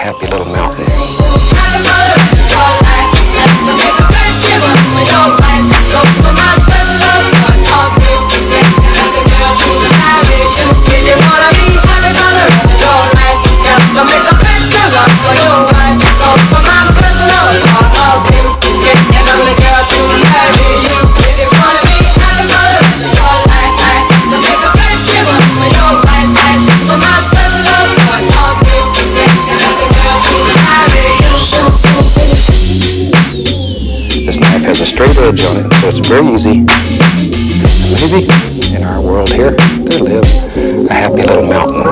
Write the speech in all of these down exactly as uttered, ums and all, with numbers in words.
happy little mountain. This knife has a straight edge on it, so it's very easy. Maybe in our world here to live a happy little mountain.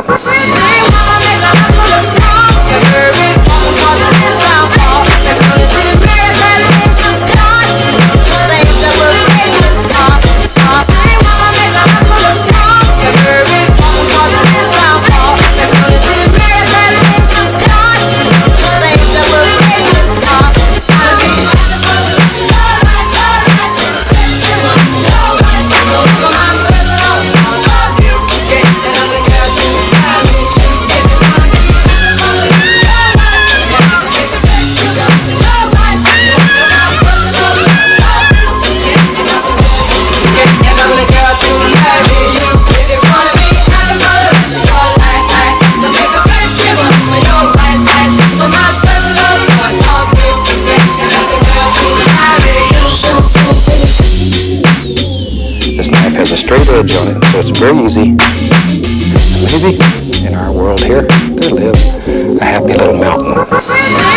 This knife has a straight edge on it, so it's very easy. Maybe in our world here to live a happy little mountain.